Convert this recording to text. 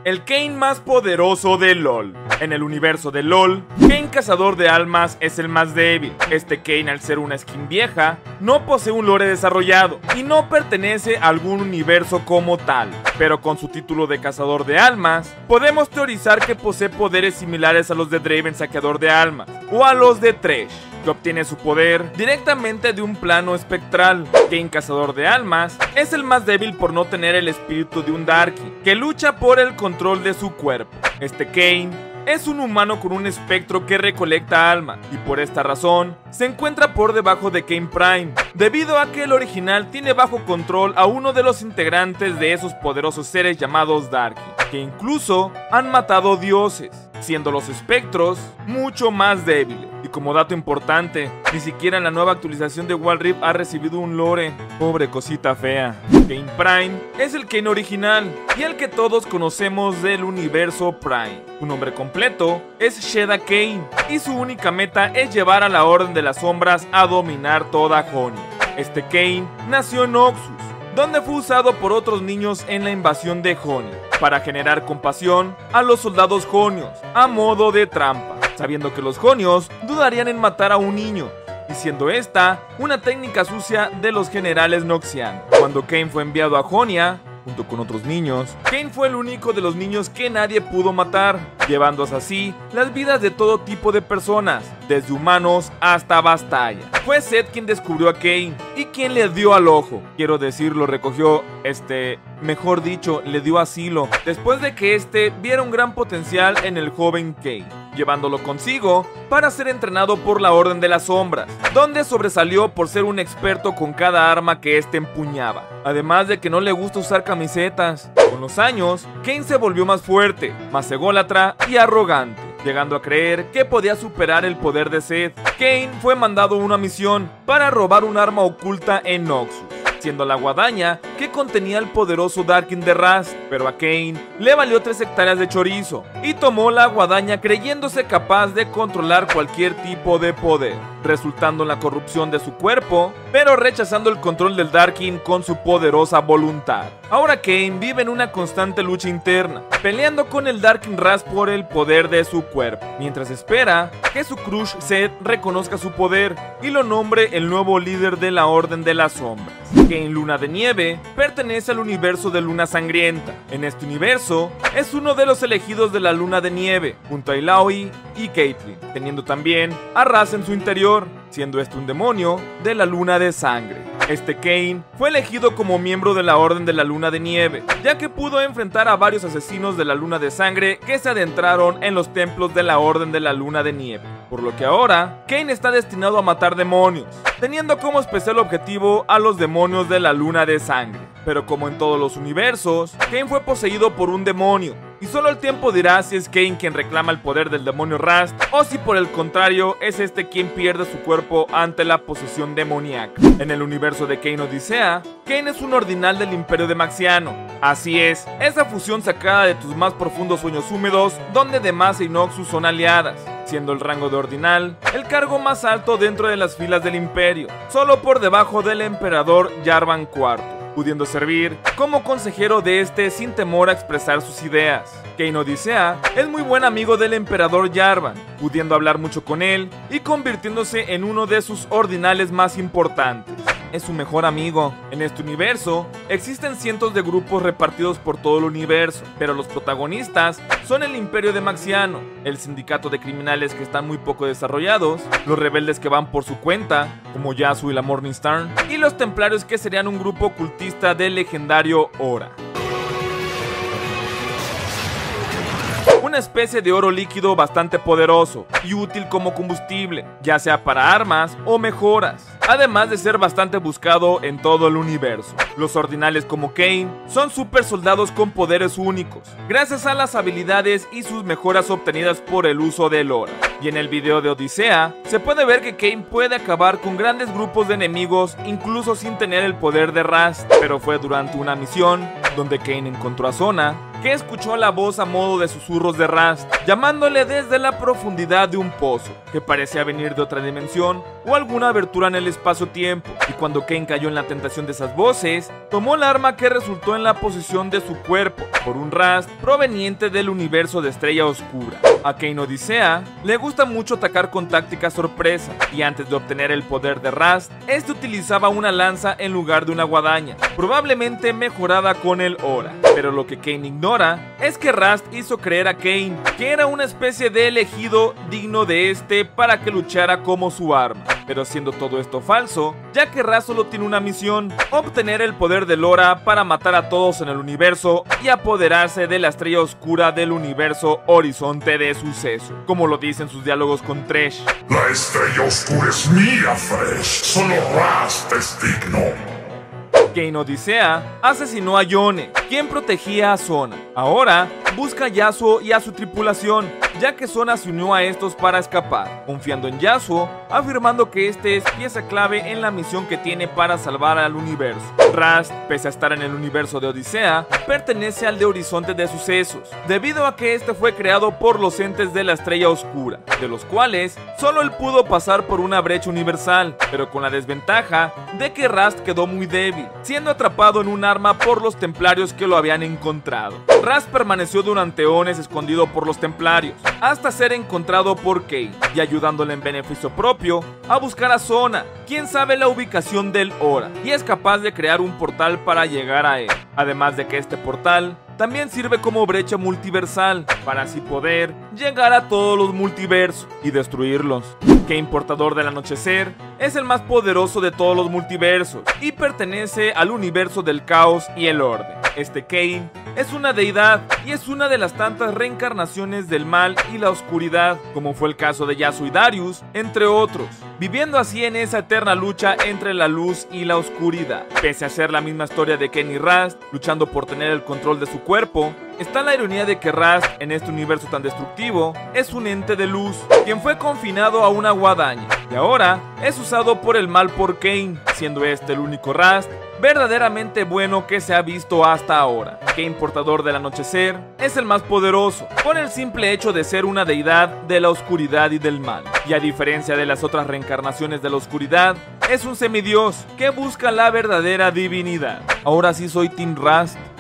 el Kain más poderoso de LoL. En el universo de LoL, Kain Cazador de Almas es el más débil. Este Kain, al ser una skin vieja, no posee un lore desarrollado y no pertenece a algún universo como tal. Pero con su título de Cazador de Almas, podemos teorizar que posee poderes similares a los de Draven Saqueador de Almas o a los de Thresh, que obtiene su poder directamente de un plano espectral. Kain Cazador de Almas es el más débil por no tener el espíritu de un Darkie, que lucha por el control de su cuerpo. Este Kain es un humano con un espectro que recolecta almas, y por esta razón se encuentra por debajo de Kain Prime, debido a que el original tiene bajo control a uno de los integrantes de esos poderosos seres llamados Darkie, que incluso han matado dioses, siendo los espectros mucho más débiles. Y como dato importante, ni siquiera en la nueva actualización de Wild Rift ha recibido un lore. Pobre cosita fea. Kain Prime es el Kain original y el que todos conocemos del universo Prime. Su nombre completo es Sheda Kain y su única meta es llevar a la Orden de las Sombras a dominar toda Jonia. Este Kain nació en Noxus, donde fue usado por otros niños en la invasión de Jonia para generar compasión a los soldados jonios a modo de trampa, sabiendo que los jonios dudarían en matar a un niño, y siendo esta una técnica sucia de los generales noxianos. Cuando Kain fue enviado a Jonia junto con otros niños, Kain fue el único de los niños que nadie pudo matar, llevándose así las vidas de todo tipo de personas, desde humanos hasta Bastaya. Fue Zed quien descubrió a Kain y quien le dio al ojo. Quiero decir, lo recogió, mejor dicho, le dio asilo, después de que viera un gran potencial en el joven Kain, llevándolo consigo para ser entrenado por la Orden de las Sombras, donde sobresalió por ser un experto con cada arma que empuñaba, además de que no le gusta usar camisetas. Con los años, Kain se volvió más fuerte, más ególatra y arrogante, llegando a creer que podía superar el poder de Zed. Kain fue mandado a una misión para robar un arma oculta en Noxus, siendo la guadaña que contenía el poderoso Darkin de Rast, pero a Kain le valió 3 hectáreas de chorizo y tomó la guadaña creyéndose capaz de controlar cualquier tipo de poder, resultando en la corrupción de su cuerpo, pero rechazando el control del Darkin con su poderosa voluntad. Ahora Kain vive en una constante lucha interna, peleando con el Darkin Rast por el poder de su cuerpo, mientras espera que su crush Zed reconozca su poder y lo nombre el nuevo líder de la Orden de las Sombras. Kain Luna de Nieve pertenece al universo de Luna Sangrienta. En este universo es uno de los elegidos de la Luna de Nieve, junto a Illaoi y Caitlyn, teniendo también a Raz en su interior, siendo un demonio de la Luna de Sangre. Este Kain fue elegido como miembro de la Orden de la Luna de Nieve, ya que pudo enfrentar a varios asesinos de la Luna de Sangre que se adentraron en los templos de la Orden de la Luna de Nieve, por lo que ahora Kain está destinado a matar demonios, teniendo como especial objetivo a los demonios de la Luna de Sangre. Pero como en todos los universos, Kain fue poseído por un demonio, y solo el tiempo dirá si es Kain quien reclama el poder del demonio Rast, o si por el contrario es quien pierde su cuerpo ante la posesión demoníaca. En el universo de Kain Odisea, Kain es un ordinal del Imperio de Maxiano. Así es, esa fusión sacada de tus más profundos sueños húmedos, donde Demacia y Noxus son aliadas, siendo el rango de ordinal el cargo más alto dentro de las filas del Imperio, solo por debajo del emperador Jarvan IV, pudiendo servir como consejero de sin temor a expresar sus ideas. Kain Odisea es muy buen amigo del emperador Jarvan, pudiendo hablar mucho con él y convirtiéndose en uno de sus ordinales más importantes. Es su mejor amigo. En este universo existen cientos de grupos repartidos por todo el universo, pero los protagonistas son el Imperio de Maxiano, el sindicato de criminales que están muy poco desarrollados, los rebeldes que van por su cuenta, como Yasuo y la Morningstar, y los templarios, que serían un grupo ocultista del legendario Ora. Una especie de oro líquido bastante poderoso y útil como combustible, ya sea para armas o mejoras, además de ser bastante buscado en todo el universo. Los ordinales como Kain son super soldados con poderes únicos, gracias a las habilidades y sus mejoras obtenidas por el uso del oro. Y en el video de Odisea se puede ver que Kain puede acabar con grandes grupos de enemigos incluso sin tener el poder de Rast, pero fue durante una misión donde Kain encontró a Sona que escuchó la voz a modo de susurros de Rast, llamándole desde la profundidad de un pozo, que parecía venir de otra dimensión o alguna abertura en el espacio-tiempo, y cuando Kane cayó en la tentación de esas voces, tomó el arma que resultó en la posición de su cuerpo, por un Rast proveniente del universo de Estrella Oscura. A Kane Odisea le gusta mucho atacar con táctica sorpresa, y antes de obtener el poder de Rast, este utilizaba una lanza en lugar de una guadaña, probablemente mejorada con el Aura. Pero lo que Kane ignora es que Rast hizo creer a Kane que era una especie de elegido digno de este para que luchara como su arma. Pero siendo todo esto falso, ya que Rast solo tiene una misión: obtener el poder del Aura para matar a todos en el universo y apoderarse de la estrella oscura del universo Horizonte de Suceso, como lo dicen sus diálogos con Thresh. La estrella oscura es mía, Thresh. Solo Rast es digno. Kane Odisea asesinó a Yone, quien protegía a Sona. Ahora busca a Yasuo y a su tripulación, ya que Sona se unió a estos para escapar, confiando en Yasuo, afirmando que este es pieza clave en la misión que tiene para salvar al universo. Rast, pese a estar en el universo de Odisea, pertenece al de Horizonte de Sucesos, debido a que este fue creado por los entes de la Estrella Oscura, de los cuales solo él pudo pasar por una brecha universal, pero con la desventaja de que Rast quedó muy débil, siendo atrapado en un arma por los templarios que lo habían encontrado. Rast permaneció durante eones escondido por los templarios, hasta ser encontrado por Kane, y ayudándole en beneficio propio a buscar a Sona, quien sabe la ubicación del Aura, y es capaz de crear un portal para llegar a él. Además de que este portal también sirve como brecha multiversal, para así poder llegar a todos los multiversos y destruirlos. Kane, portador del anochecer, es el más poderoso de todos los multiversos y pertenece al universo del caos y el orden. Este Kane es una deidad y es una de las tantas reencarnaciones del mal y la oscuridad, como fue el caso de Yasuo y Darius, entre otros, viviendo así en esa eterna lucha entre la luz y la oscuridad. Pese a ser la misma historia de Kane y Rast, luchando por tener el control de su cuerpo, está la ironía de que Rast, en este universo tan destructivo, es un ente de luz, quien fue confinado a una guadaña, y ahora es usado por el mal por Kane, siendo este el único Rast verdaderamente bueno que se ha visto hasta ahora. Kane, portador del anochecer, es el más poderoso, por el simple hecho de ser una deidad de la oscuridad y del mal, y a diferencia de las otras reencarnaciones de la oscuridad, es un semidios que busca la verdadera divinidad. Ahora sí soy Team Rast,